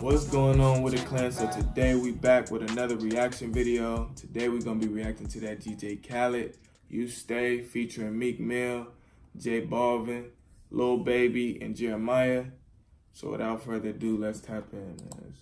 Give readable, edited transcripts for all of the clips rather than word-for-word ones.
What's going on with it, clan? So today we back with another reaction video. Today we're gonna be reacting to that DJ Khaled, You Stay, featuring Meek Mill, J Balvin, Lil Baby, and Jeremiah. So without further ado, let's tap in.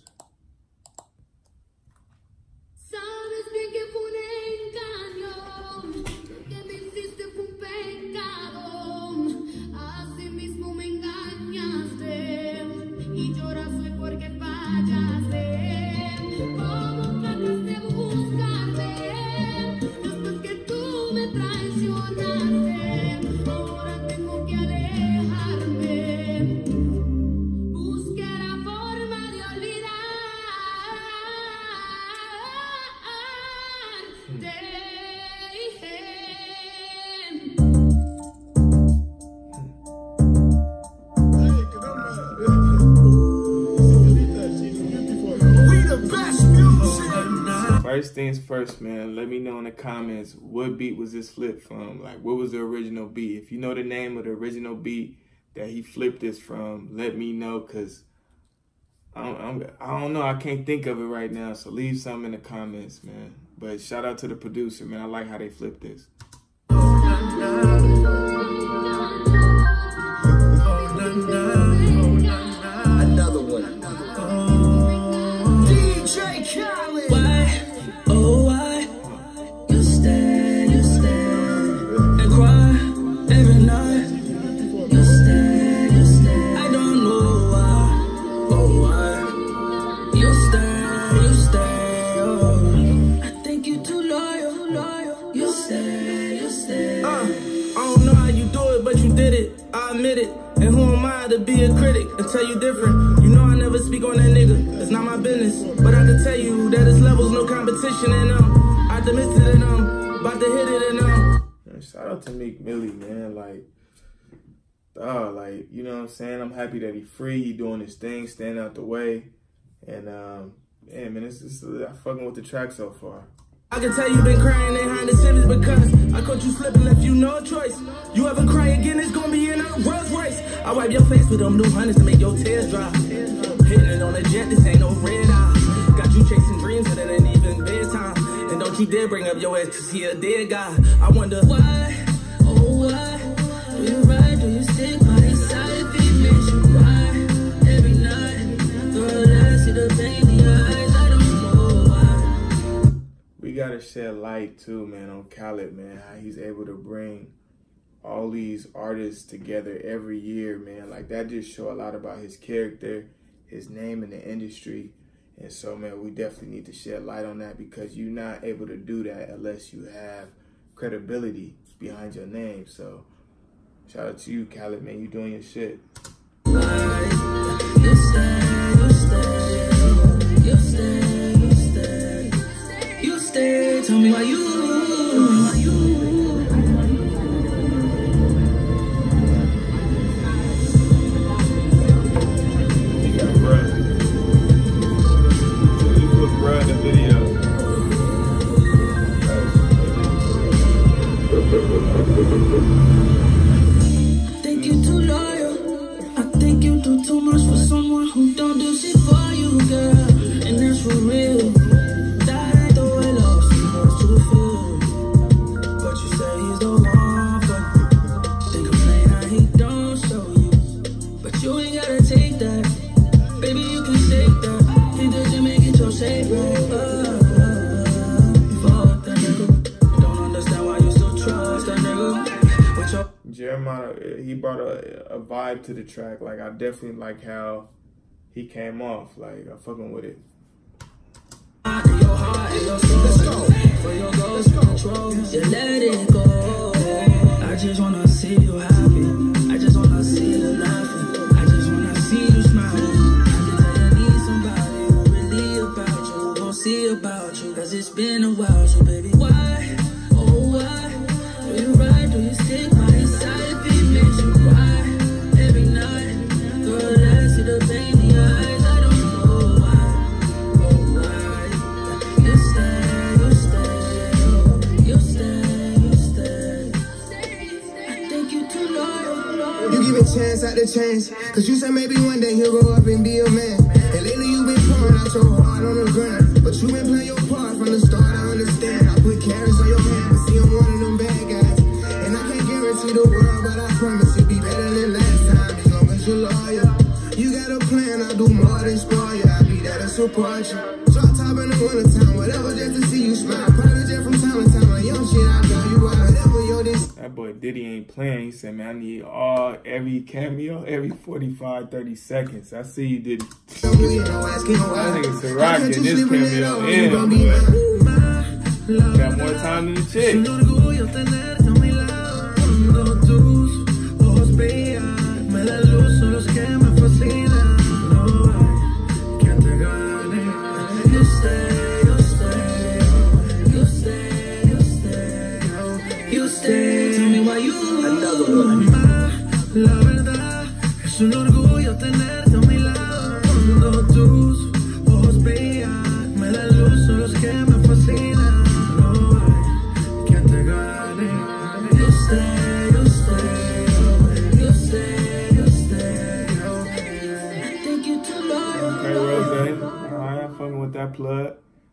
First things first, man, let me know in the comments what beat was this flipped from. Like, what was the original beat? If you know the name of the original beat that he flipped this from, let me know, because I don't know. I can't think of it right now, so leave some in the comments, man. But shout out to the producer, man. I like how they flipped this. Another one. DJ Khaled. Why, oh why, you stay and cry every night. You stay. I don't know why, oh why, you stay. Oh, I think you too loyal. You stay. I don't know how you do it, but you did it. I admit it. And who am I to be a critic and tell you different? You know I never speak on that nigga, it's not my business. But I can tell you that his level's no competition, and I'm optimistic, and I'm about to hit it, and Man, shout out to Meek Millie, man. Like, you know what I'm saying? I'm happy that he's free, he doing his thing, staying out the way. And yeah, man, I'm fucking with the track so far. I can tell you been crying behind the civics because I caught you slipping, left you no choice. You ever cry again, it's gonna be in a Rolls Royce. I wipe your face with them new hundreds to make your tears dry. Hitting it on a jet, this ain't no red eye. Got you chasing dreams and it ain't even bedtime. And don't you dare bring up your ex cause he a dead guy. I wonder why, oh why, do you ride, do you stick by his side if he makes you cry every night? Girl, I see the pain in your eyes, I don't know why. We gotta shed light too, man, on Khaled, man, how he's able to bring all these artists together every year, man. Like, that just show a lot about his character, his name in the industry. And so, man, we definitely need to shed light on that, because you're not able to do that unless you have credibility behind your name. So shout out to you, Khaled, man. You doing your shit. You stay. Tell me why you. Think you too loyal. I think you do too much for someone who don't do shit for you, girl. And that's for real. That ain't the way love supposed to feel. But you say he's the one for you. Then complain how he don't show you. But you ain't gotta take that. Baby, you can shake that. He doesn't make it your shape, right? Jeremiah, he brought a vibe to the track. Like, I definitely like how he came off. Like, I'm fucking with it. Let's go. For your goals, control, you let it go. I just wanna see you happy. I just wanna see you laughing. I just wanna see you smiling. I can tell you need somebody who really about you, who gon' see about you. Cause it's been a while, so baby, why? Oh, why? Do you ride, do you stick by his side if he makes you cry every night? Girl, I see the pain in your eyes, I don't know why. Oh, why? You stay. I think you too loyal. You give it chance after chance, cause you said maybe one day he'll grow up and be a man. And lately you've been got your heart on the ground, but you been playing your part from the start, I understand. I put carrots on your hand, but see I'm one of them bad guys. And I can't guarantee the world, but I promise you'll be better than last time, as long as you're loyal. You got a plan, I'll do more than spoil you. I'll be there to support you. Drop top in the wintertime, whatever, just to see you smile. Private jet from time to time, like young shit, I'll draw you out. Whatever you're this. That boy Diddy ain't playing. He said, man, I need every cameo, every 45, 30 seconds. I see you, Diddy. I think it's a rock in this cameo in. Got more time than the chick. Tell me why you. Another one. La verdad es un orgullo tenerte a mi lado. Cuando tus ojos brillan, me da luz, son los que me fascinan. No hay quien te gane. You stay, you stay, you stay, you stay. I think you too loyal. Okay, Rose. Alright, I'm fucking with that plug.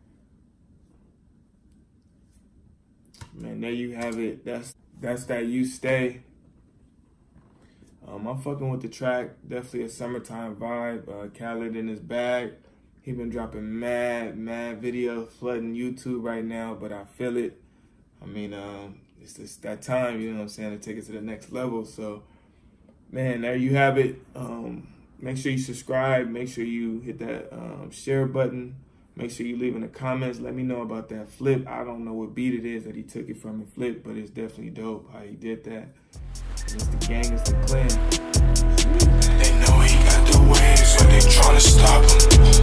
Man, there you have it. That's that You Stay. I'm fucking with the track. Definitely a summertime vibe. Khaled in his bag. He been dropping mad videos flooding YouTube right now, but I feel it. I mean, it's just that time, you know what I'm saying, to take it to the next level. So, man, there you have it. Make sure you subscribe. Make sure you hit that share button. Make sure you leave in the comments. Let me know about that flip. I don't know what beat it is that he took it from and flipped, but it's definitely dope how he did that. It's the gang, it's the clan. They know he got the waves, but they tryna stop him.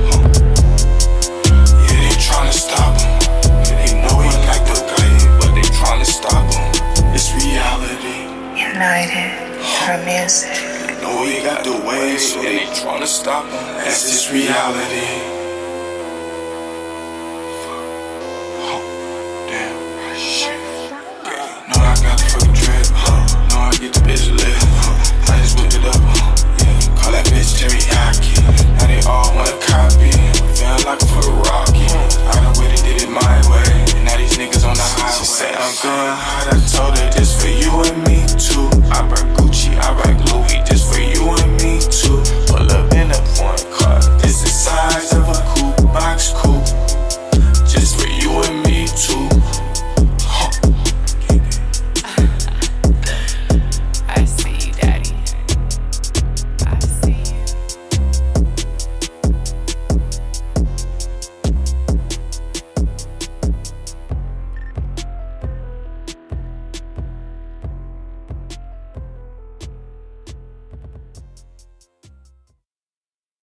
Yeah, they tryna stop him. Yeah, they know he like the play, but they tryna stop him. It's reality. United for music. They know he got the waves, so they tryna stop him. That's just reality.